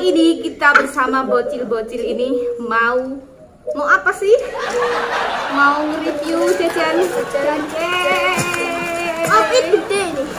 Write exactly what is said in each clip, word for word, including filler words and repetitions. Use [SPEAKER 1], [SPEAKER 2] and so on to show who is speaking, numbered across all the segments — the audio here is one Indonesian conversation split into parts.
[SPEAKER 1] ini kita bersama bocil-bocil ini mau mau apa sih? Mau nge-review jajan jajan cake.
[SPEAKER 2] Oh, ini gede nih.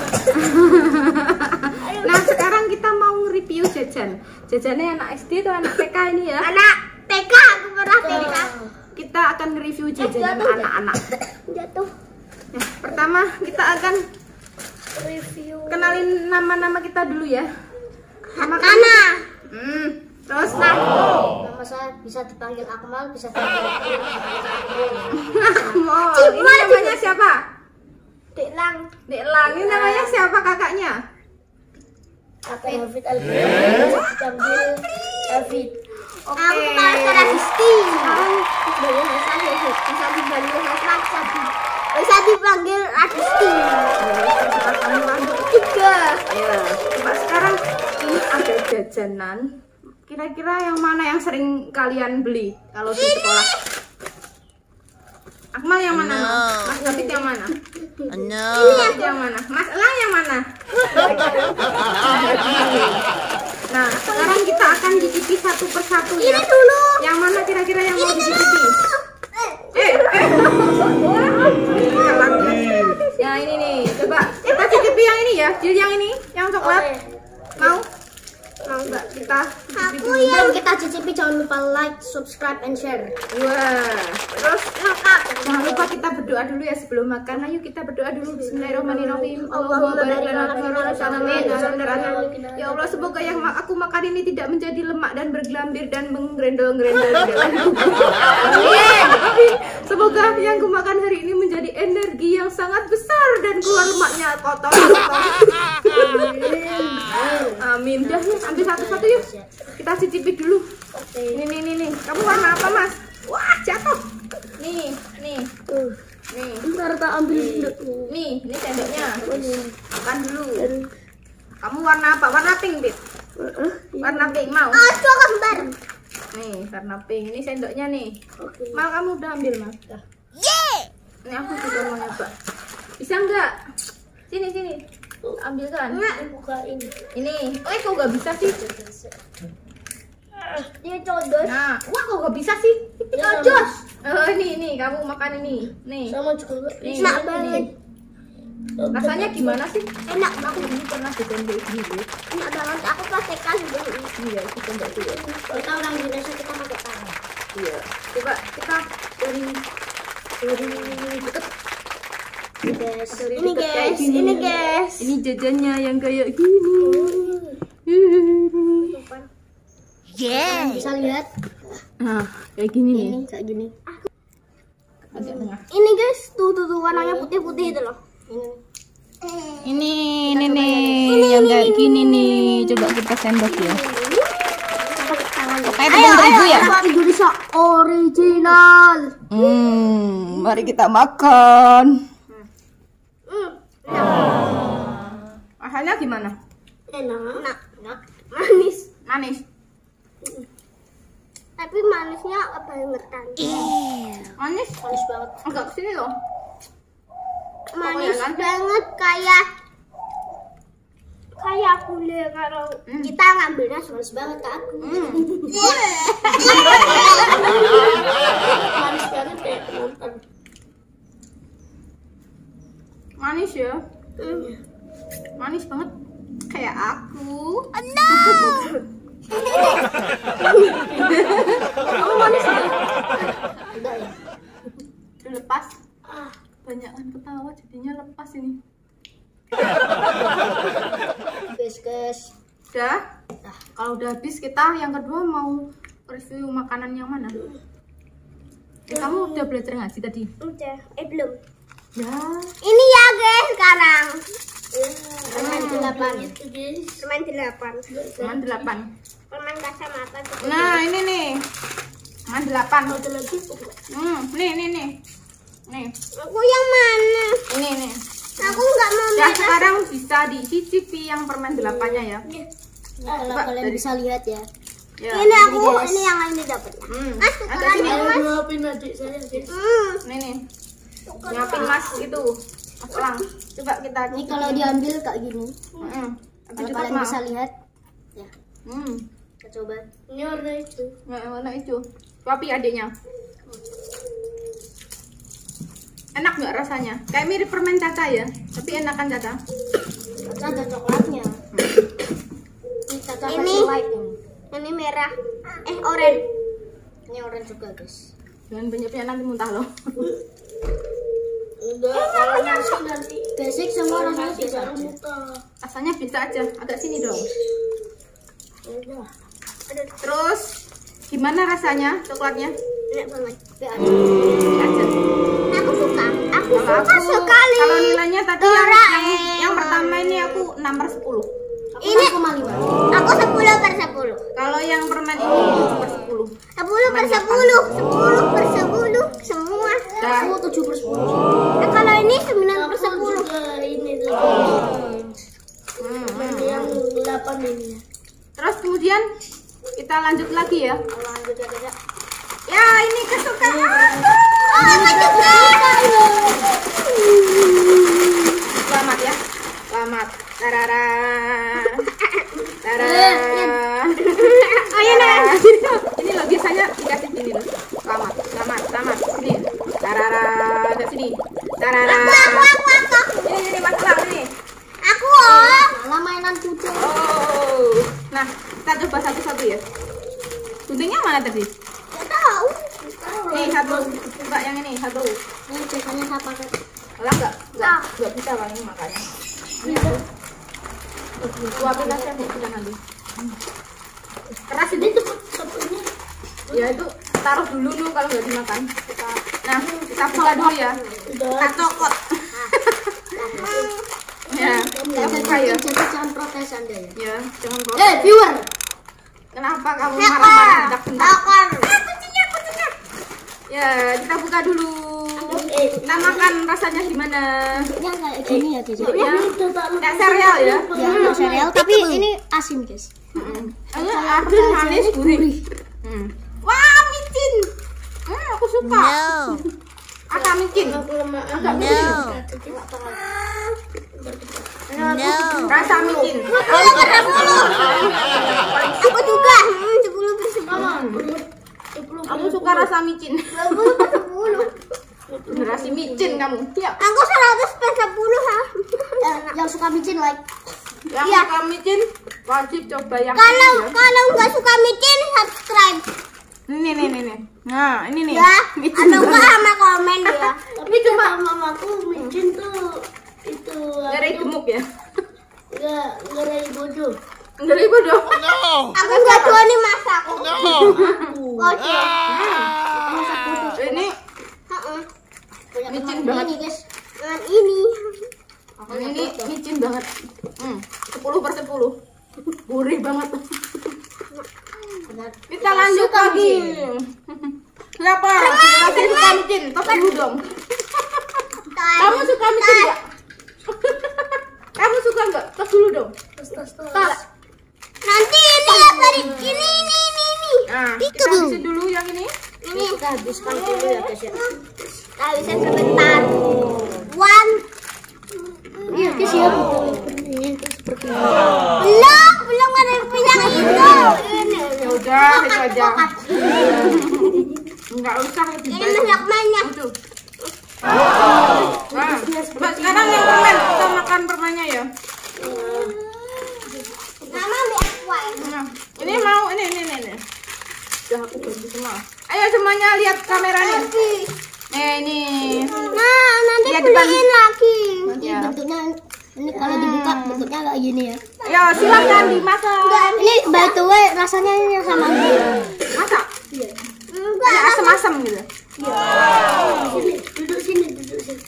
[SPEAKER 1] Nah, sekarang kita mau nge-review jajan. Jajannya anak S D atau anak T K ini ya?
[SPEAKER 2] Anak T K, aku pernah T K.
[SPEAKER 1] Kita akan nge-review jajanan anak-anak.
[SPEAKER 2] Jatuh.
[SPEAKER 1] Nah, pertama kita akan
[SPEAKER 2] Review.
[SPEAKER 1] kenalin nama-nama kita dulu ya. Nama
[SPEAKER 2] Ana.
[SPEAKER 1] Hmm, terus
[SPEAKER 2] Nah, nama saya bisa dipanggil Akmal, bisa dipanggil
[SPEAKER 1] Akmal. Ini namanya siapa?
[SPEAKER 2] Dek Lang.
[SPEAKER 1] Dek Lang. Ini namanya siapa kakaknya?
[SPEAKER 2] Kakak David Alvin. Jambil David.
[SPEAKER 1] Oke.
[SPEAKER 2] Aku kepala sekolah Disti. Sebagai saya bisa dipanggil Radisti. Bisa dipanggil Radisti.
[SPEAKER 1] Kamu lanjut.
[SPEAKER 2] Tiga.
[SPEAKER 1] Ya, coba sekarang ini ada jajanan. Kira-kira yang mana yang sering kalian beli kalau di sekolah? Akmal yang mana? Mas, Mas David yang mana?
[SPEAKER 3] No.
[SPEAKER 1] David yang mana? Mas Elang yang mana? Nah, sekarang kita akan cicipi satu persatu ya.
[SPEAKER 2] Ini dulu.
[SPEAKER 1] Yang mana kira-kira yang mau dicicipi? Eh, eh. Nah, ini nih. Coba kita cicipi yang ini ya. Jadi yang ini, yang coklat. Mau? Mau enggak kita cicipi
[SPEAKER 2] Aku
[SPEAKER 1] dulu?
[SPEAKER 2] yang kita cicipi, jangan lupa like, subscribe, and share.
[SPEAKER 1] Wah. Terus
[SPEAKER 2] Lengkap.
[SPEAKER 1] jangan lupa kita berdoa dulu ya sebelum makan. Ayo kita berdoa dulu. Bismillahirrahmanirrahim. Allahumma barik lana fi razaqina. Ya Allah, semoga yang ma- aku makan ini tidak menjadi lemak dan bergelambir dan menggerendol-gerendol. Amin. Semoga yang aku makan hari ini menjadi energi yang sangat besar dan keluar lemaknya kotor. Amin. Dah ya, ambil satu-satu yuk. Kita cicipi dulu. Nih nih nih nih. Kamu warna apa, Mas? Wah, jatuh. Nih, nih.
[SPEAKER 2] Tuh.
[SPEAKER 1] Nih.
[SPEAKER 2] Ntar tak ambil dulu.
[SPEAKER 1] Nih, ini sendoknya. Makan dulu. Kamu warna apa? Warna pink, Bit. Warna pink mau?
[SPEAKER 2] Oh, coba kembar.
[SPEAKER 1] Nih, warna pink. Ini sendoknya nih.
[SPEAKER 2] Oke.
[SPEAKER 1] Mal, kamu udah ambil, Mal? Ini aku juga mau nyoba. Bisa enggak? Sini, sini. Ambilkan.
[SPEAKER 2] Bukain.
[SPEAKER 1] Ini. Oh, kok nggak bisa sih?
[SPEAKER 2] Dia codos.
[SPEAKER 1] Nah, wah kok nggak bisa sih?
[SPEAKER 2] Codos.
[SPEAKER 1] Oh, ini, nih. Kamu makan ini. Nih.
[SPEAKER 2] Sama juga.
[SPEAKER 1] Nih,
[SPEAKER 2] Enak
[SPEAKER 1] ini.
[SPEAKER 2] banget.
[SPEAKER 1] Rasanya gimana sih?
[SPEAKER 2] Enak
[SPEAKER 1] Aku
[SPEAKER 2] banget.
[SPEAKER 1] ini pernah ditonjol dulu.
[SPEAKER 2] Enak banget. Aku pakai kan dulu.
[SPEAKER 1] Iya, itu enggak dulu.
[SPEAKER 2] Kita orang Indonesia, kita pakai tangan.
[SPEAKER 1] Iya. Coba kita dari dari deket.
[SPEAKER 2] Guys.
[SPEAKER 1] Dari
[SPEAKER 2] Ini
[SPEAKER 1] deket kayak
[SPEAKER 2] guys,
[SPEAKER 1] gini.
[SPEAKER 2] ini guys.
[SPEAKER 1] Ini jajannya yang kayak gini.
[SPEAKER 3] Yeah.
[SPEAKER 2] Bisa lihat
[SPEAKER 1] Nah, kayak gini nih.
[SPEAKER 2] ini kayak gini.
[SPEAKER 1] Agak tengah.
[SPEAKER 2] Ini guys, tuh tuh tuh warnanya putih-putih itu loh. Ini.
[SPEAKER 1] Ini, ini nih, yang kayak gini nih. Coba kita sendok ya.
[SPEAKER 2] Pakai tangan.
[SPEAKER 1] Kayak tepung terigu ya?
[SPEAKER 2] Bahasa Indonesia original.
[SPEAKER 1] Hmm, mari kita makan. Rasanya gimana?
[SPEAKER 2] Enak. Enak. Enak. Manis.
[SPEAKER 1] Manis.
[SPEAKER 2] Tapi manisnya kebangetan.
[SPEAKER 1] Manis?
[SPEAKER 2] Manis banget.
[SPEAKER 1] Enggak kesini loh.
[SPEAKER 2] Manis
[SPEAKER 1] Pokoknya kan?
[SPEAKER 2] banget kayak kayak gula kalau
[SPEAKER 1] Hmm.
[SPEAKER 2] kita ngambilnya manis banget ke aku.
[SPEAKER 1] Hmm.
[SPEAKER 2] Manis banget kayak penonton.
[SPEAKER 1] Manis ya?
[SPEAKER 2] Hmm.
[SPEAKER 1] Manis banget. Kayak aku. Kamu manis ya?
[SPEAKER 2] Enggak ya?
[SPEAKER 1] Udah lepas.
[SPEAKER 2] Ah,
[SPEAKER 1] Banyakan ketawa jadinya lepas ini.
[SPEAKER 2] guys guys.
[SPEAKER 1] Udah? Nah, kalau udah habis kita yang kedua mau review makanan yang mana? Eh, kamu udah belajar ngaji tadi?
[SPEAKER 2] Udah, eh belum.
[SPEAKER 1] Ya.
[SPEAKER 2] Ini ya guys sekarang. Permen
[SPEAKER 1] Hmm.
[SPEAKER 2] delapan. Permen delapan.
[SPEAKER 1] Cuman delapan.
[SPEAKER 2] Permen kacamata.
[SPEAKER 1] Nah, ini nih. Cuman delapan.
[SPEAKER 2] Ada lagi?
[SPEAKER 1] Hmm, nih, nih, nih. Nih,
[SPEAKER 2] Aku yang mana?
[SPEAKER 1] ini, nih.
[SPEAKER 2] Aku nggak mau.
[SPEAKER 1] Ya, sekarang bisa dicicipi yang permen delapannya ya.
[SPEAKER 2] Kalau
[SPEAKER 1] Coba
[SPEAKER 2] kalian
[SPEAKER 1] dari-
[SPEAKER 2] bisa lihat ya.
[SPEAKER 1] Ya.
[SPEAKER 2] Ini aku,
[SPEAKER 1] guys.
[SPEAKER 2] ini yang ini dapatnya.
[SPEAKER 1] Hmm.
[SPEAKER 2] Mas,
[SPEAKER 1] Ada
[SPEAKER 2] tukeran
[SPEAKER 1] sini.
[SPEAKER 2] ya, Mas.
[SPEAKER 4] Maafin adik saya, guys.
[SPEAKER 2] Hmm.
[SPEAKER 1] Nih, nih. Nyapin Mas itu. Mas Elang. Coba kita
[SPEAKER 2] Ini kalau diambil kayak gini.
[SPEAKER 1] Heeh. Tapi
[SPEAKER 2] Kalau
[SPEAKER 1] dekat
[SPEAKER 2] kalian
[SPEAKER 1] Mal.
[SPEAKER 2] bisa lihat, ya.
[SPEAKER 1] Hmm.
[SPEAKER 2] Coba. Ini warna hijau.
[SPEAKER 1] Nah, warna hijau. Papi adiknya. Enak nggak rasanya? Kayak mirip permen Caca ya, tapi enak kan Caca?
[SPEAKER 2] Caca ada coklatnya. Ini Caca
[SPEAKER 4] Ini.
[SPEAKER 2] versi white ini.
[SPEAKER 4] Ini merah. Eh, oranye.
[SPEAKER 2] Ini orange juga guys.
[SPEAKER 1] Jangan banyak-banyak nanti muntah loh.
[SPEAKER 2] Udah, kalau nasi nanti basic semua rasanya bisa muntah.
[SPEAKER 1] Rasanya bisa aja, agak sini dong.
[SPEAKER 2] Udah.
[SPEAKER 1] Terus gimana rasanya coklatnya?
[SPEAKER 4] Enak banget.
[SPEAKER 1] Ini aja.
[SPEAKER 4] Aku suka. Aku
[SPEAKER 1] Kalau
[SPEAKER 4] suka
[SPEAKER 1] aku,
[SPEAKER 4] sekali.
[SPEAKER 1] kalau nilainya tadi yang,
[SPEAKER 4] Doraemon.
[SPEAKER 1] yang, yang pertama ini aku enam per sepuluh.
[SPEAKER 4] Ini
[SPEAKER 2] koma lima.
[SPEAKER 4] aku sepuluh per sepuluh.
[SPEAKER 1] Kalau yang permen ini tujuh per sepuluh.
[SPEAKER 4] sepuluh per sepuluh. sepuluh per sepuluh semua.
[SPEAKER 1] Dan
[SPEAKER 2] Aku tujuh per sepuluh.
[SPEAKER 4] Nah, kalau ini sembilan per sepuluh.
[SPEAKER 2] Ini tuh.
[SPEAKER 1] hmm,
[SPEAKER 2] Yang delapan ini.
[SPEAKER 1] terus kemudian kita lanjut lagi ya.
[SPEAKER 2] Lanjut ya guys.
[SPEAKER 1] Ya ini kesukaan.
[SPEAKER 4] Oh, aku juga.
[SPEAKER 1] Selamat ya. Selamat. Tarara. Tarara.
[SPEAKER 4] Ayo nah.
[SPEAKER 1] Ini loh biasanya dikasih gini loh. Selamat, selamat, selamat. Sini. Tarara. Ke sini. Tarara.
[SPEAKER 4] Aku, aku, aku.
[SPEAKER 1] Ini ini Mas Lang ini.
[SPEAKER 4] Aku oh.
[SPEAKER 2] Malah mainan kucing.
[SPEAKER 1] Oh. Nah, kita coba satu-satu ya. Guntingnya mana tadi?
[SPEAKER 4] Nggak tahu.
[SPEAKER 1] Nih satu. Mbak yang ini satu.
[SPEAKER 2] Ini biasanya saya pakai.
[SPEAKER 1] Lah enggak? Enggak, enggak bisa Bang ini makanya. Ini aku. Suapin aja nih kita nanti. Keras ini tuh
[SPEAKER 2] Ini
[SPEAKER 1] ya itu taruh dulu dulu kalau nggak dimakan. Nah, kita buka dulu ya. Kita cokot. Ya, kita buka ya.
[SPEAKER 2] jadi jangan protes Anda ya.
[SPEAKER 1] Ya, jangan protes.
[SPEAKER 2] Eh, viewer.
[SPEAKER 1] Kenapa kamu marah-marah hendak-hendak?
[SPEAKER 4] Takon.
[SPEAKER 1] Ya, kita buka dulu. Kita makan rasanya gimana?
[SPEAKER 2] Bentuknya kayak gini ya, guys.
[SPEAKER 1] Bentuknya kayak sereal ya.
[SPEAKER 2] Ya, nggak sereal, tapi ini asin, guys.
[SPEAKER 1] Hmm. Ini asin manis gurih. Hmm. Wah, micin. Hmm, aku suka.
[SPEAKER 3] No.
[SPEAKER 1] Agak micin. Agak micin.
[SPEAKER 3] No. No.
[SPEAKER 1] Rasa micin.
[SPEAKER 4] Aku juga. Hmm, sepuluh per sepuluh.
[SPEAKER 1] Aku suka rasa micin.
[SPEAKER 4] sepuluh per sepuluh.
[SPEAKER 1] Generasi micin kamu. Ya.
[SPEAKER 4] Aku seratus per sepuluh ha.
[SPEAKER 2] Yang suka micin like.
[SPEAKER 1] Yang
[SPEAKER 4] Iya.
[SPEAKER 1] suka micin wajib coba yang
[SPEAKER 4] Kalau
[SPEAKER 1] ini ya.
[SPEAKER 4] kalau nggak suka micin subscribe
[SPEAKER 1] Ini nih nih nih. Nah, ini nih.
[SPEAKER 4] ya.
[SPEAKER 1] Micin
[SPEAKER 4] Atau enggak
[SPEAKER 1] banget.
[SPEAKER 4] sama komen ya.
[SPEAKER 2] Tapi cuma mamaku micin tuh itu
[SPEAKER 1] Ngeri gemuk ya.
[SPEAKER 2] enggak ngeri bodoh.
[SPEAKER 1] Ngeri bodoh.
[SPEAKER 4] Aku nggak berani masak.
[SPEAKER 3] No.
[SPEAKER 4] Oke.
[SPEAKER 1] Ini
[SPEAKER 4] Heeh.
[SPEAKER 2] Banyak
[SPEAKER 1] Micin
[SPEAKER 2] teman
[SPEAKER 1] banget.
[SPEAKER 2] ini, guys.
[SPEAKER 4] Dengan ini.
[SPEAKER 1] ini micin banget. Hmm, sepuluh per sepuluh. Gurih banget.
[SPEAKER 2] Benar.
[SPEAKER 1] Kita lanjut
[SPEAKER 2] Suka
[SPEAKER 1] lagi. Siapa? Lagi suka micin? Tos dulu dong. Kamu suka micin nggak? Kamu suka nggak? Tos dulu dong.
[SPEAKER 2] Tos tos tos.
[SPEAKER 1] Tos.
[SPEAKER 4] Nanti ini ya beri ini ini ini ini.
[SPEAKER 1] Nah, kita habisin dulu yang ini.
[SPEAKER 4] Ini
[SPEAKER 2] Kita habiskan dulu ya, guys ya.
[SPEAKER 4] kita bisa sebentar. One.
[SPEAKER 2] Iya, guys ya, betul. Ini tuh seperti ini.
[SPEAKER 4] Belum belum ada yang yang itu. Ini.
[SPEAKER 1] Ya udah, itu aja. Enggak usah lebih
[SPEAKER 4] Ini
[SPEAKER 1] baik.
[SPEAKER 4] banyak banyak.
[SPEAKER 1] Itu. Nah, Mbak, sekarang yang permen kita makan permennya ya.
[SPEAKER 4] Mama ambil aqua ya.
[SPEAKER 1] Nah, ini mau ini ini ini. ini. Udah aku ganti semua. Ayo semuanya lihat kameranya. Nih ini.
[SPEAKER 4] Nah, nanti
[SPEAKER 1] Iya, depan.
[SPEAKER 4] beliin lagi.
[SPEAKER 2] Nanti
[SPEAKER 1] Ya.
[SPEAKER 2] bentuknya ini kalau dibuka bentuknya kayak gini ya.
[SPEAKER 1] Ayo silakan dimasak.
[SPEAKER 2] Ini by the way rasanya ini yang sama.
[SPEAKER 1] Masak.
[SPEAKER 4] Enggak.
[SPEAKER 1] Kayak asam-asam gitu.
[SPEAKER 2] Sini, duduk sini, duduk sini.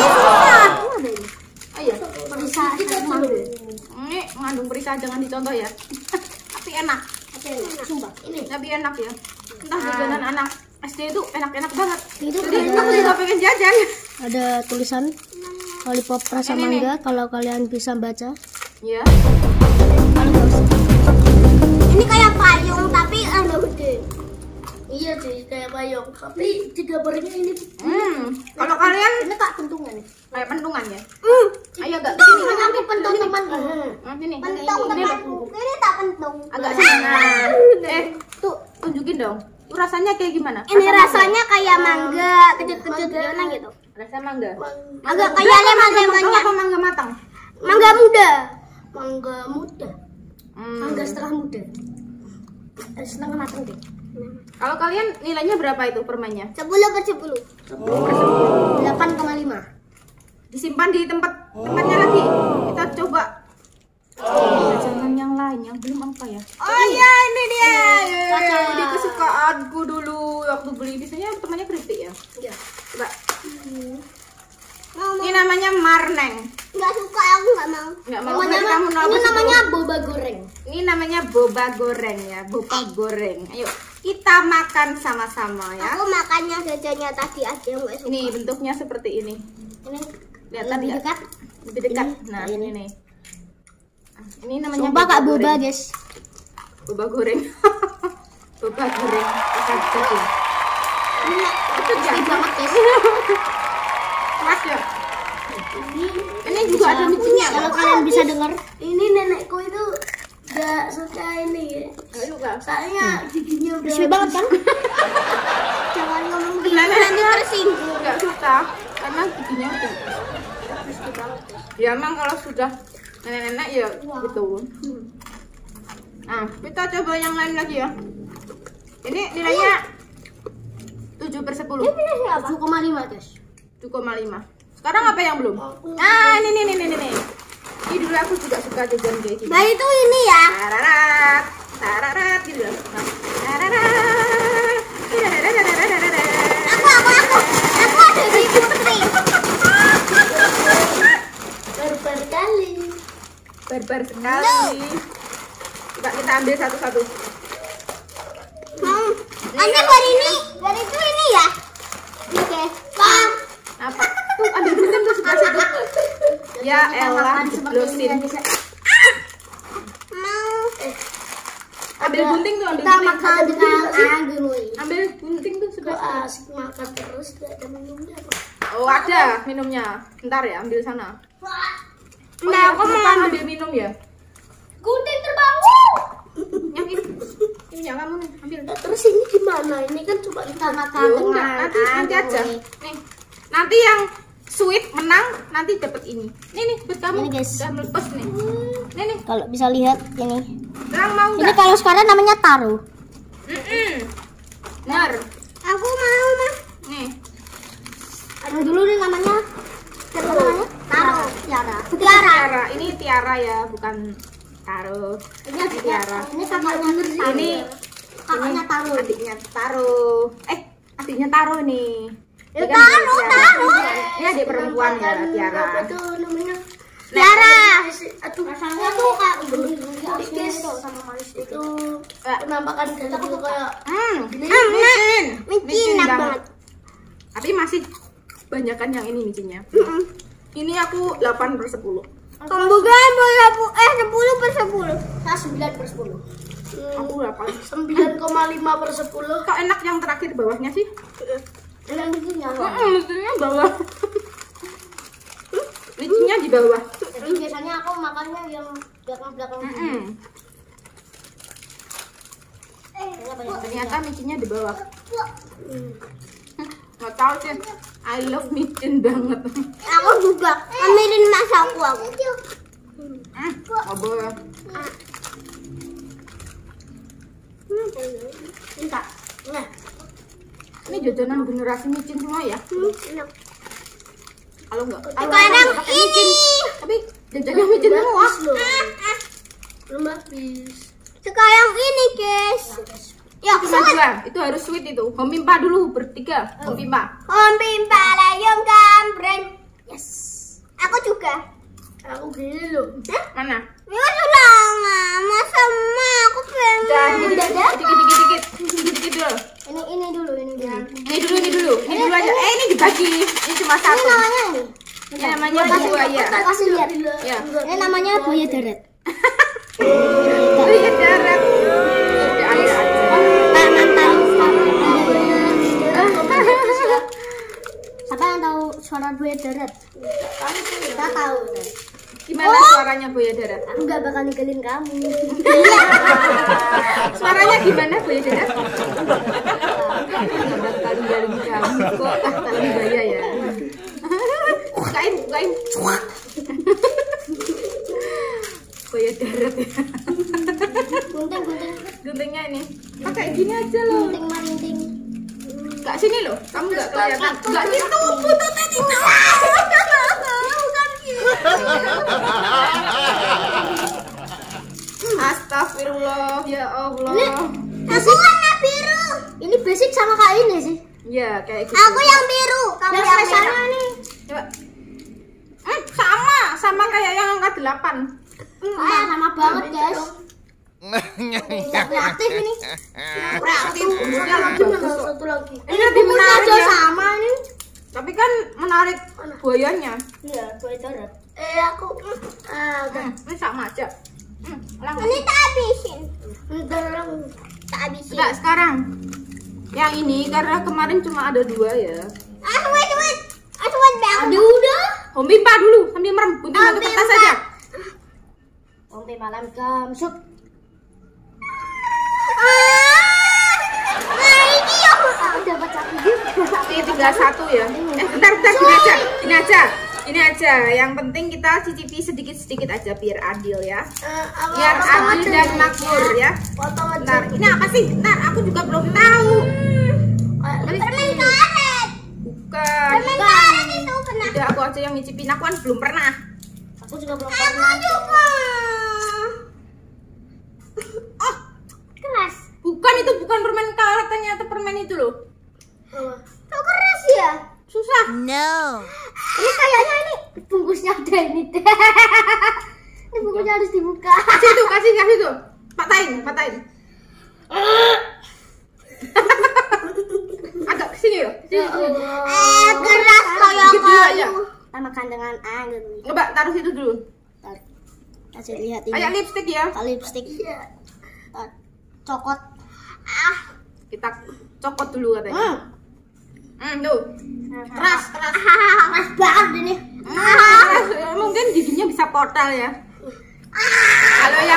[SPEAKER 1] Ayo.
[SPEAKER 2] Perisa kita dulu.
[SPEAKER 1] Ini mengandung perisa, jangan dicontoh ya. Tapi enak.
[SPEAKER 2] Sumpah, ini
[SPEAKER 1] Tapi enak ya. Entah jajanan anak S D itu enak-enak banget.
[SPEAKER 2] Itu
[SPEAKER 1] Jadi
[SPEAKER 2] ada-
[SPEAKER 1] aku juga pengen jajan.
[SPEAKER 2] ada tulisan lollipop rasa
[SPEAKER 1] Ini,
[SPEAKER 2] mangga kalau kalian bisa baca.
[SPEAKER 1] Ya.
[SPEAKER 2] Kalau nggak usah.
[SPEAKER 4] Ini kayak payung tapi ada gede.
[SPEAKER 2] Iya sih kayak payung, tapi tiga baringnya ini.
[SPEAKER 1] Hmm. Kalau kalian
[SPEAKER 2] Ini kak pentungan nih.
[SPEAKER 1] kayak pentungan ya.
[SPEAKER 4] Hmm.
[SPEAKER 1] Ayo gak
[SPEAKER 4] Tuh, aku pentung
[SPEAKER 2] teman.
[SPEAKER 1] Nah, sini.
[SPEAKER 2] Pentung
[SPEAKER 1] Ini
[SPEAKER 2] temanku. Ini tak pentung.
[SPEAKER 1] agak sana. Eh, tuh tunjukin dong. Tuh rasanya kayak gimana?
[SPEAKER 2] Ini
[SPEAKER 1] Rasa
[SPEAKER 2] rasanya kayak mangga, kecut-kecut gimana gitu.
[SPEAKER 1] mangga. Rasa mangga.
[SPEAKER 2] Agak kayak lemon-lemonnya.
[SPEAKER 1] Apa mangga matang?
[SPEAKER 2] Mangga muda. Mangga muda.
[SPEAKER 1] Hmm.
[SPEAKER 2] Mangga setengah muda. Eh, setengah matang deh.
[SPEAKER 1] Kalau kalian nilainya berapa itu permennya?
[SPEAKER 2] sepuluh per sepuluh.
[SPEAKER 1] sepuluh per sepuluh.
[SPEAKER 2] delapan koma lima.
[SPEAKER 1] Disimpan di tempat tempatnya lagi. Kita coba. Oh, jangan yang lain, yang belum apa ya?
[SPEAKER 2] Oh iya, ini dia.
[SPEAKER 1] Kaca. Ini kesukaanku dulu waktu beli. Biasanya temannya keripik ya.
[SPEAKER 2] Iya.
[SPEAKER 1] Coba.
[SPEAKER 2] Mau,
[SPEAKER 1] Ini namanya marneng.
[SPEAKER 2] Nggak suka, aku nggak mau.
[SPEAKER 1] Nggak mau.
[SPEAKER 2] Namanya,
[SPEAKER 1] Berarti kamu nol
[SPEAKER 2] ini
[SPEAKER 1] per
[SPEAKER 2] namanya
[SPEAKER 1] sepuluh.
[SPEAKER 2] boba goreng.
[SPEAKER 1] Ini namanya boba goreng ya, boba goreng. Ayo kita makan sama-sama ya.
[SPEAKER 2] Aku makannya jajannya tadi aja nggak suka.
[SPEAKER 1] Ini bentuknya seperti ini.
[SPEAKER 2] Ini
[SPEAKER 1] Kelihatan
[SPEAKER 2] lebih
[SPEAKER 1] nggak?
[SPEAKER 2] dekat.
[SPEAKER 1] Lebih dekat.
[SPEAKER 2] Ini,
[SPEAKER 1] Nah
[SPEAKER 2] ini.
[SPEAKER 1] ini nih. Ini namanya
[SPEAKER 2] Coba kak boba
[SPEAKER 1] goreng.
[SPEAKER 2] guys.
[SPEAKER 1] Boba goreng. Boba goreng. Kita coba.
[SPEAKER 2] Ini
[SPEAKER 1] Itu
[SPEAKER 2] crispy banget guys.
[SPEAKER 1] Mas ya. Ini juga ada micinnya.
[SPEAKER 2] Kalau kalian bisa dengar, ini nenekku itu nggak suka ini ya.
[SPEAKER 1] Nggak suka.
[SPEAKER 2] Soalnya giginya udah crispy banget kan? Jangan ngomong gitu
[SPEAKER 1] Nenek
[SPEAKER 2] nanti tersinggung.
[SPEAKER 1] nggak suka karena giginya udah. Ya emang kalau sudah nenek-nenek ya gitu. Nah kita coba yang lain lagi ya. Ini nilainya tujuh per sepuluh.
[SPEAKER 2] tujuh koma lima guys.
[SPEAKER 1] tujuh koma lima. Sekarang apa yang belum? Nah ini nih nih nih nih. Ini dulu aku juga suka jajan kayak gini.
[SPEAKER 2] Nah itu ini ya.
[SPEAKER 1] Tararat, tararat gitu. Nah, tararat.
[SPEAKER 2] Aku aku aku aku ada di putri. Barbar kali.
[SPEAKER 1] Barbar sekali. Coba kita ambil satu-satu.
[SPEAKER 2] Hmm. Anda baru ini baru itu ini ya. Oke. Bang.
[SPEAKER 1] Apa? Tuh ambil gunting tuh sebelah situ. Ya elah, jeblosin.
[SPEAKER 2] Mau.
[SPEAKER 1] Ambil gunting tuh, ambil
[SPEAKER 2] Kita
[SPEAKER 1] gunting.
[SPEAKER 2] makan dengan anggur.
[SPEAKER 1] Ambil gunting tuh sebelah situ.
[SPEAKER 2] Asik makan terus gak ada minumnya.
[SPEAKER 1] Oh ada minumnya. Ntar ya ambil sana. Oh,
[SPEAKER 2] Nah,
[SPEAKER 1] ya,
[SPEAKER 2] aku mau
[SPEAKER 1] lupa
[SPEAKER 2] ambil.
[SPEAKER 1] ambil minum ya.
[SPEAKER 2] Gunting terbangun.
[SPEAKER 1] Yang ini. Ini yang kamu nih ambil.
[SPEAKER 2] Terus ini gimana? Ini kan cuma kita makan
[SPEAKER 1] Ya udah, nanti nanti aja. Nih. Nanti yang sweet menang nanti dapat ini. Nih nih buat kamu.
[SPEAKER 2] Ini, guys.
[SPEAKER 1] Udah melepas nih. Nih nih.
[SPEAKER 2] Kalau bisa lihat ini.
[SPEAKER 1] Sekarang mau
[SPEAKER 2] Ini
[SPEAKER 1] enggak?
[SPEAKER 2] kalau sekarang namanya taro.
[SPEAKER 1] Mm-mm. Benar.
[SPEAKER 2] Aku mau mah.
[SPEAKER 1] Nih.
[SPEAKER 2] Ada dulu nih namanya. Siapa namanya? Taro. Tiara.
[SPEAKER 1] Tiara. Ini tiara ya, bukan taro.
[SPEAKER 2] Ini
[SPEAKER 1] Ini tiara.
[SPEAKER 2] Ini kakaknya Taro.
[SPEAKER 1] Ini
[SPEAKER 2] kakaknya Taro.
[SPEAKER 1] adiknya Taro. Eh, adiknya Taro nih.
[SPEAKER 2] Ya,
[SPEAKER 1] Dia kan
[SPEAKER 2] Taro,
[SPEAKER 1] Tiara.
[SPEAKER 2] Taro.
[SPEAKER 1] Ini adik perempuan ya, Tiara.
[SPEAKER 2] Apa tuh namanya? Tiara. Aduh, rasanya tuh kayak manis sama manis itu.
[SPEAKER 1] Eh,
[SPEAKER 2] Penampakan galau tuh kayak
[SPEAKER 1] Hmm,
[SPEAKER 2] Ini
[SPEAKER 1] hmm, micin.
[SPEAKER 2] micin enak banget.
[SPEAKER 1] Tapi masih banyakan yang ini micinnya. Ini aku delapan per sepuluh.
[SPEAKER 2] Pembukaan boleh eh sepuluh per sepuluh. Saya sembilan per sepuluh.
[SPEAKER 1] Aku delapan.
[SPEAKER 2] sembilan koma lima per sepuluh.
[SPEAKER 1] Kok enak yang terakhir bawahnya sih?
[SPEAKER 2] Enak bikinnya.
[SPEAKER 1] Hmm, micinnya bawah. Micinnya di bawah.
[SPEAKER 2] Jadi biasanya aku makannya yang belakang-belakang gini.
[SPEAKER 1] Hmm.
[SPEAKER 2] Kayaknya banyak
[SPEAKER 1] Ternyata micinnya di bawah. Nggak tahu sih. I love micin banget.
[SPEAKER 2] Aku juga ambilin masaku aku.
[SPEAKER 1] Hmm, nggak boleh.
[SPEAKER 2] Minta. Nah,
[SPEAKER 1] Ini jajanan generasi micin semua ya.
[SPEAKER 2] enak.
[SPEAKER 1] Kalau nggak, kalau
[SPEAKER 2] Sekarang
[SPEAKER 1] nggak pakai micin, tapi jajanan micin semua.
[SPEAKER 2] Belum habis. Sekarang ini, guys. Ya,
[SPEAKER 1] Cuma dua, itu harus sweet itu. Home Pimpa dulu bertiga. Home Pimpa.
[SPEAKER 2] Om Pimpa layung gambreng. Yes. Aku juga. Aku gini loh.
[SPEAKER 1] Mana?
[SPEAKER 2] Ya sudah, masa emak aku pengen.
[SPEAKER 1] Udah, ini dikit, dikit, dikit, dikit, dikit, dikit dulu.
[SPEAKER 2] Ini ini dulu, ini dulu.
[SPEAKER 1] Ini dulu, ini dulu, ini dulu aja. Eh, ini dibagi. Ini cuma
[SPEAKER 2] Ini
[SPEAKER 1] satu.
[SPEAKER 2] namanya ini.
[SPEAKER 1] Ini namanya buaya.
[SPEAKER 2] Kita kasih lihat.
[SPEAKER 1] Ya.
[SPEAKER 2] Ini namanya buaya darat.
[SPEAKER 1] Buaya darat. Udah air aja.
[SPEAKER 2] Pak mantan. Siapa yang tahu suara buaya darat? Kita tahu.
[SPEAKER 1] Gimana suaranya Buaya Darat?
[SPEAKER 2] Aku gak bakal ninggalin kamu.
[SPEAKER 1] Suaranya gimana Buaya Darat? Gak bakal ninggalin kamu kok. Ah, tali Buaya ya. Bukain, bukain. Buaya Darat ya.
[SPEAKER 2] Gunting, gunting,
[SPEAKER 1] Guntingnya ini. Pakai gini aja loh.
[SPEAKER 2] gunting, marinting.
[SPEAKER 1] Gak sini loh. Kamu gak kelihatan. Gak gitu. Bututnya gitu. Bukan gitu. Astagfirullah, ya Allah.
[SPEAKER 2] Aku warna biru. Ini basic sama kayak ini sih.
[SPEAKER 1] Ya, kayak gitu.
[SPEAKER 2] Aku yang biru, kamu yang merah nih.
[SPEAKER 1] Coba. Hmm, sama, sama kayak yang angka delapan.
[SPEAKER 2] Ah, sama banget guys. Nggak kreatif ini.
[SPEAKER 1] Kreatif. Umurnya
[SPEAKER 2] Lagi
[SPEAKER 1] lebih
[SPEAKER 2] mana
[SPEAKER 1] bagus.
[SPEAKER 2] satu lagi.
[SPEAKER 1] Ini lebih
[SPEAKER 2] Umurnya
[SPEAKER 1] menarik
[SPEAKER 2] aja
[SPEAKER 1] ya.
[SPEAKER 2] sama nih.
[SPEAKER 1] Tapi kan menarik buayanya.
[SPEAKER 2] Iya, Buaya Darat. Eh aku, ah udah.
[SPEAKER 1] Hmm, ini sama aja. Hmm, langsung.
[SPEAKER 2] Ini tak habisin. Udah lang, tak habisin.
[SPEAKER 1] Enggak, sekarang. Yang ini karena kemarin cuma ada dua ya.
[SPEAKER 2] Ah, wait, wait. Ah, wait, aduh udah.
[SPEAKER 1] Om Pimpa dulu sambil merem, gunting
[SPEAKER 2] Om
[SPEAKER 1] satu kertas
[SPEAKER 2] Pimpa.
[SPEAKER 1] saja.
[SPEAKER 2] Sampai malam gamsut. Nah ini yang udah baca video.
[SPEAKER 1] Ini tinggal satu ya. Eh, bentar, bentar, gini aja, gini aja, ini aja. Yang penting kita cicipi sedikit-sedikit aja biar adil ya. Biar adil dan makmur ya.
[SPEAKER 2] Potong
[SPEAKER 1] Bentar, ini apa sih? Bentar, aku juga belum tahu.
[SPEAKER 2] Permen karet.
[SPEAKER 1] Bukan.
[SPEAKER 2] Permen karet itu pernah.
[SPEAKER 1] Udah aku aja yang ngicipin, aku kan belum pernah.
[SPEAKER 2] Aku juga belum pernah. Aku juga.
[SPEAKER 1] Oh,
[SPEAKER 2] Keras.
[SPEAKER 1] bukan itu, bukan permen karet, ternyata permen itu loh.
[SPEAKER 2] Kok keras ya?
[SPEAKER 1] Susah.
[SPEAKER 3] No.
[SPEAKER 2] Ini kayaknya ini bungkusnya ada ini deh. Ini bungkusnya harus dibuka.
[SPEAKER 1] Kasih itu, kasih, kasih itu. Patahin, patahin. Agak kesini loh. Sini, sini.
[SPEAKER 2] Eh, keras kayak
[SPEAKER 1] Gitu aja.
[SPEAKER 2] kayu. Kita makan dengan angin.
[SPEAKER 1] Coba taruh situ dulu.
[SPEAKER 2] Ntar, kasih lihat ini.
[SPEAKER 1] Kayak lipstick ya.
[SPEAKER 2] Kita lipstick. Ntar, cokot. Ah,
[SPEAKER 1] Kita cokot dulu katanya.
[SPEAKER 2] hmm.
[SPEAKER 1] Hmm, tuh. Keras, keras.
[SPEAKER 2] Keras banget ini.
[SPEAKER 1] Keras. Mungkin giginya bisa portal ya. Kalau yang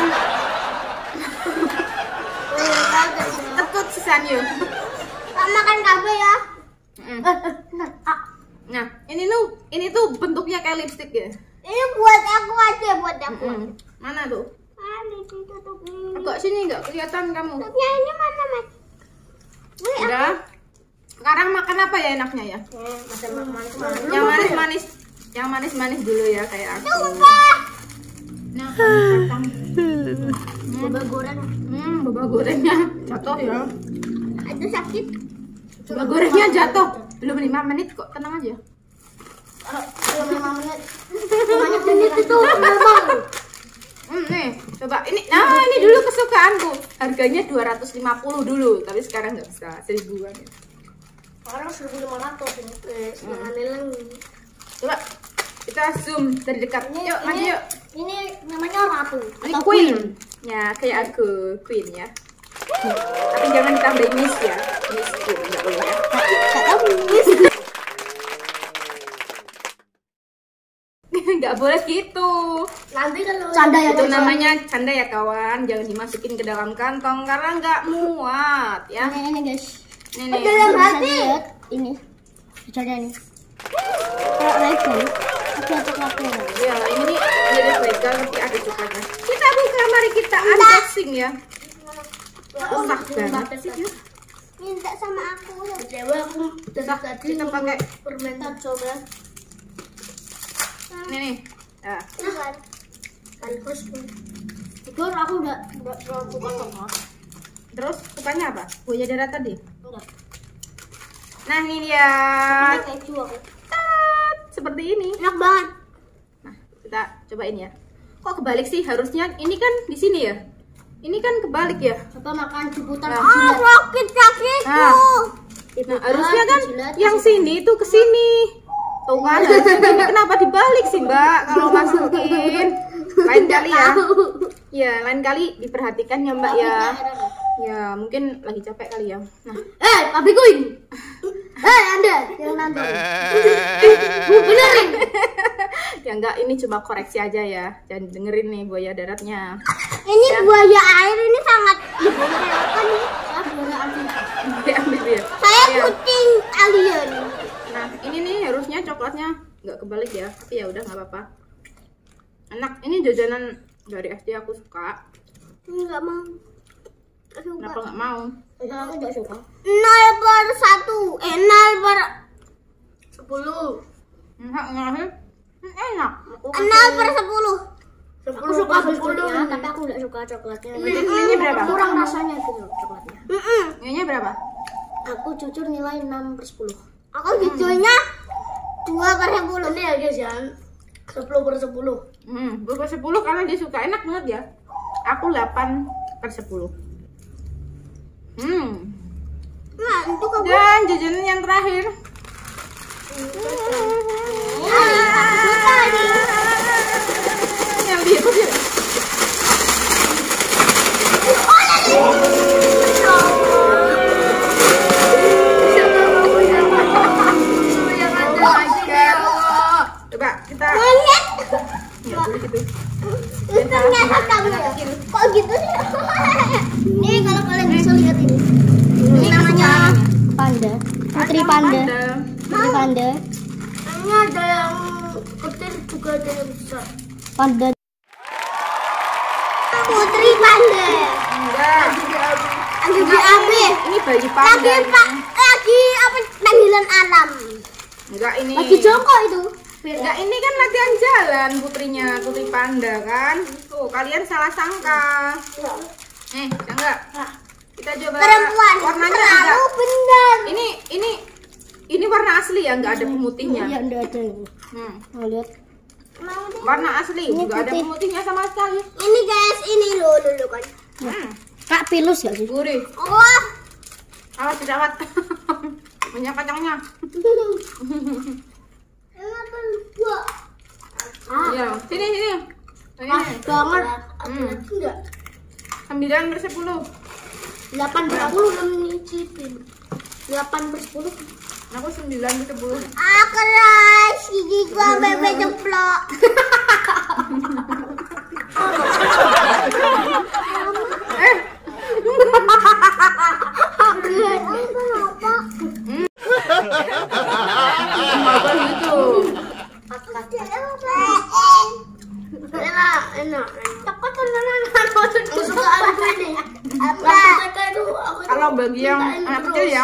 [SPEAKER 1] tekut sisanya.
[SPEAKER 2] Tak makan kafe ya.
[SPEAKER 1] Mm.
[SPEAKER 2] Eh, eh, bentar. Ah,
[SPEAKER 1] Nah, ini tuh, ini tuh bentuknya kayak lipstick ya.
[SPEAKER 2] ini buat aku aja, buat aku.
[SPEAKER 1] Mm. Mana tuh?
[SPEAKER 2] Ah, ini tutupnya.
[SPEAKER 1] Agak sini nggak kelihatan kamu.
[SPEAKER 2] Tutupnya ini mana, Mas? Ini
[SPEAKER 1] Udah. Sekarang makan apa ya enaknya ya?
[SPEAKER 2] Makan manis.
[SPEAKER 1] Yang manis-manis. Yang manis-manis dulu ya kayak aku. Nah, kacang.
[SPEAKER 2] Boba goreng.
[SPEAKER 1] Hmm, boba gorengnya jatuh ya.
[SPEAKER 2] Aduh sakit.
[SPEAKER 1] Boba gorengnya jatuh. Belum lima menit kok, tenang aja.
[SPEAKER 2] Belum lima menit. Banyak menit itu memang.
[SPEAKER 1] Hmm, nih, coba ini. Nah, ini dulu kesukaanku. Harganya dua ratus lima puluh dulu, tapi sekarang nggak bisa, seribuan ya.
[SPEAKER 2] Sekarang seribu lima ratus ini. Eh, setengah nilai.
[SPEAKER 1] Coba kita zoom dari dekat.
[SPEAKER 2] Ini,
[SPEAKER 1] Yuk, maju
[SPEAKER 2] ini,
[SPEAKER 1] yuk.
[SPEAKER 2] ini namanya ratu.
[SPEAKER 1] Ini
[SPEAKER 2] atau
[SPEAKER 1] queen. Ya, kayak aku, queen ya. Tapi jangan ditambahin miss ya. Miss queen, nggak boleh ya.
[SPEAKER 2] Nggak tahu.
[SPEAKER 1] Nggak boleh gitu.
[SPEAKER 2] Nanti kalau canda ya
[SPEAKER 1] Itu
[SPEAKER 2] guys.
[SPEAKER 1] namanya canda ya kawan. Jangan dimasukin ke dalam kantong karena nggak muat ya.
[SPEAKER 2] Ini ini guys.
[SPEAKER 1] Ini nih.
[SPEAKER 2] Dalam hati. Ini. Canda ini. Kayak regal. Tapi ada coklatnya.
[SPEAKER 1] Ya, ini nih mirip legal tapi ada coklatnya. Kita buka, mari kita unboxing ya. Susah banget sih ya.
[SPEAKER 2] Minta sama aku. Dewa aku dari
[SPEAKER 1] Susah.
[SPEAKER 2] tadi
[SPEAKER 1] Kita pakai
[SPEAKER 2] permen. Kita coba.
[SPEAKER 1] ini nih. Nah,
[SPEAKER 2] Nah, kaligus pun. Itu aku enggak enggak terlalu suka sama.
[SPEAKER 1] terus sukanya apa? Buaya darat tadi.
[SPEAKER 2] Enggak.
[SPEAKER 1] Nah, ini dia.
[SPEAKER 2] Ini keju aku.
[SPEAKER 1] Tat, seperti ini.
[SPEAKER 2] Enak banget.
[SPEAKER 1] Nah, kita cobain ya. Kok kebalik sih? Harusnya ini kan di sini ya. Ini kan kebalik ya.
[SPEAKER 2] Coba makan ciputan
[SPEAKER 1] Nah.
[SPEAKER 2] jilat. Sakit sakit.
[SPEAKER 1] Nah, nah harusnya kan yang sini itu ke sini. Tuh kan, harusnya gini. Kenapa dibalik sih Mbak kalau masukin? Lain kali ya. Ya, lain kali diperhatikan ya Mbak ya. Ya, mungkin lagi capek kali ya. Nah,
[SPEAKER 2] Eh, pabriku ini. Eh, Anda yang nonton. Benerin.
[SPEAKER 1] Ya enggak, ini cuma koreksi aja ya. Jangan dengerin nih buaya daratnya.
[SPEAKER 2] Ini
[SPEAKER 1] Ya.
[SPEAKER 2] buaya air ini sangat menyebalkan nih. Saya buaya alien.
[SPEAKER 1] Oke, ambil dia.
[SPEAKER 2] Saya
[SPEAKER 1] Ya.
[SPEAKER 2] kucing alien.
[SPEAKER 1] Nah, ini nih harusnya coklatnya nggak kebalik ya. Tapi ya udah nggak apa-apa. Enak. Ini jajanan dari S D aku suka.
[SPEAKER 2] Enggak mau. Suka.
[SPEAKER 1] Kenapa nggak mau?
[SPEAKER 2] Aku enggak suka. nol per satu. Eh nol per sepuluh.
[SPEAKER 1] Enggak, enggak. Enak.
[SPEAKER 2] nol per sepuluh.
[SPEAKER 4] Aku suka bentuknya, tapi aku nggak suka coklatnya.
[SPEAKER 1] Ini, ini berapa?
[SPEAKER 4] Kurang rasanya gitu coklatnya.
[SPEAKER 2] Mm-mm.
[SPEAKER 1] Ini berapa?
[SPEAKER 4] Aku jujur nilai enam per sepuluh.
[SPEAKER 2] Aku jujurnya dua per sepuluh.
[SPEAKER 4] Ini ya guys ya, sepuluh per sepuluh.
[SPEAKER 1] Hmm, dua per sepuluh karena dia suka, enak banget ya. Aku delapan per sepuluh. Hmm.
[SPEAKER 2] Nah, itu kamu.
[SPEAKER 1] Dan jajanan yang terakhir. Yang diikut ya. Coba kita. Ya boleh gitu.
[SPEAKER 2] Ternyata kamu ya. Kok gitu sih? Nih kalau kalian bisa lihat ini.
[SPEAKER 1] Ini namanya
[SPEAKER 4] Panda, Putri Panda, Putri Panda,
[SPEAKER 2] Ini ada yang kecil juga ada yang besar.
[SPEAKER 4] Panda.
[SPEAKER 2] Putri Panda.
[SPEAKER 1] Enggak.
[SPEAKER 2] Lagi B A B.
[SPEAKER 1] Ini bayi
[SPEAKER 2] Lagi
[SPEAKER 1] panda.
[SPEAKER 2] pak. Lagi apa? Panggilan alam.
[SPEAKER 1] Enggak ini.
[SPEAKER 2] Lagi jongkok itu.
[SPEAKER 1] Enggak, ini kan latihan jalan putrinya, putri panda kan. Tuh, kalian salah sangka. Eh, enggak. Kita coba
[SPEAKER 2] Perempuan.
[SPEAKER 1] warnanya
[SPEAKER 2] Selalu
[SPEAKER 1] enggak.
[SPEAKER 2] benar.
[SPEAKER 1] Ini ini ini warna asli ya, enggak ada pemutihnya.
[SPEAKER 4] Iya, enggak ada nih.
[SPEAKER 1] Hmm.
[SPEAKER 4] Mau lihat?
[SPEAKER 1] Warna asli, enggak ada
[SPEAKER 4] putih.
[SPEAKER 1] pemutihnya sama sekali.
[SPEAKER 2] Ini guys, ini loh dulu kan.
[SPEAKER 1] Hmm.
[SPEAKER 4] Kak pilus gak sih?
[SPEAKER 1] Gurih.
[SPEAKER 2] Wah.
[SPEAKER 1] Awas tidak awet. Banyak kacangnya.
[SPEAKER 2] Ah,
[SPEAKER 1] Iya, sini sini. Sini.
[SPEAKER 2] banget.
[SPEAKER 1] Hmm.
[SPEAKER 2] Enggak.
[SPEAKER 1] sembilan per sepuluh.
[SPEAKER 2] delapan per sepuluh belum nyicipin. delapan per sepuluh.
[SPEAKER 1] Aku sembilan per sepuluh.
[SPEAKER 2] Ah, keras. Gigi gua bebek ceplok.
[SPEAKER 1] Eh,
[SPEAKER 2] Kenapa?
[SPEAKER 1] apa gitu?
[SPEAKER 2] Enak, enak. Coklat tenan kesukaan gue nih. Apa?
[SPEAKER 1] Kalau bagi yang anak kecil ya,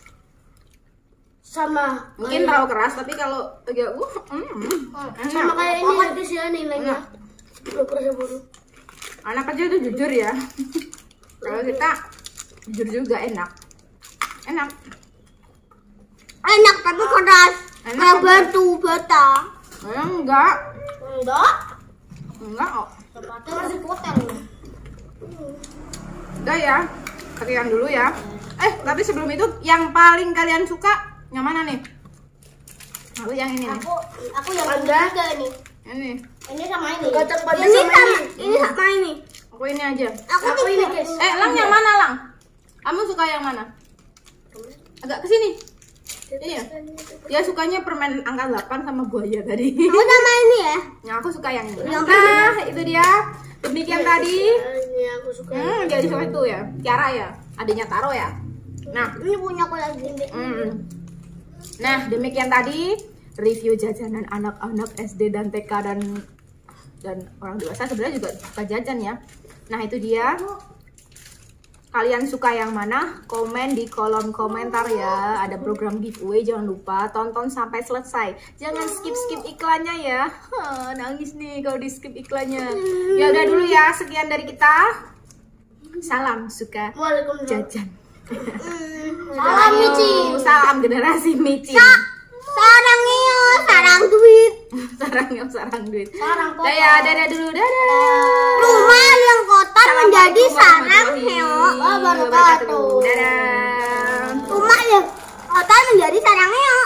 [SPEAKER 2] Sama.
[SPEAKER 1] mungkin terlalu keras, tapi kalau agak uh, mm,
[SPEAKER 2] Sama
[SPEAKER 1] enak.
[SPEAKER 2] kayak ini habis ya nilainya. sepuluh per sepuluh.
[SPEAKER 1] Anak kecil tuh jujur ya. Kalau kita jujur juga enak. Enak.
[SPEAKER 2] Enak tapi keras.
[SPEAKER 1] Enak
[SPEAKER 2] Kayak
[SPEAKER 1] tapi-
[SPEAKER 2] batu bata.
[SPEAKER 1] Eh, enggak,
[SPEAKER 2] Enggak.
[SPEAKER 1] enggak kok.
[SPEAKER 2] Tempatnya masih kotel.
[SPEAKER 1] Udah ya, sekian dulu ya. Eh, tapi sebelum itu yang paling kalian suka yang mana nih? Aku yang ini nih.
[SPEAKER 2] Aku aku yang ketiga ini.
[SPEAKER 1] Ini.
[SPEAKER 2] Ini sama ini. Kacang panjang ini sama ini. Ini sama ini.
[SPEAKER 1] Aku ini aja.
[SPEAKER 2] Aku, aku ini guys.
[SPEAKER 1] Eh, Lang yang mana, Lang? Kamu suka yang mana? Agak ke sini. Ini ya. Dia sukanya permen angka delapan sama buaya tadi.
[SPEAKER 2] Aku sama ini ya.
[SPEAKER 1] Yang aku suka yang ini.
[SPEAKER 2] Yang
[SPEAKER 1] Nah, itu dia. Demikian tadi.
[SPEAKER 2] Ini aku suka.
[SPEAKER 1] Hmm, jadi suka itu ya. Tiara ya. Adanya Taro ya. Nah,
[SPEAKER 2] Ini punya aku lagi.
[SPEAKER 1] hmm. Nah, demikian tadi review jajanan anak-anak S D dan T K dan dan orang dewasa sebenarnya juga suka jajan ya. Nah, itu dia. Kalian suka yang mana? Komen di kolom komentar ya. Ada program giveaway, jangan lupa tonton sampai selesai. Jangan skip-skip iklannya ya. Hah, nangis nih kalau di skip iklannya. Ya udah dulu ya, sekian dari kita. Salam suka
[SPEAKER 2] Waalaikumsalam.
[SPEAKER 1] jajan.
[SPEAKER 2] Salam Mici.
[SPEAKER 1] Salam generasi Mici.
[SPEAKER 2] Sarang iyo, sarang duit.
[SPEAKER 1] Sarang yang sarang duit.
[SPEAKER 2] Sarang kotor.
[SPEAKER 1] Dah ya, dadah dulu, dadah.
[SPEAKER 2] Rumah yang kotor menjadi sarang
[SPEAKER 1] Assalamualaikum
[SPEAKER 2] heo.
[SPEAKER 1] warahmatullahi wabarakatuh. Dadah.
[SPEAKER 2] Rumah yang kotor menjadi sarang heo.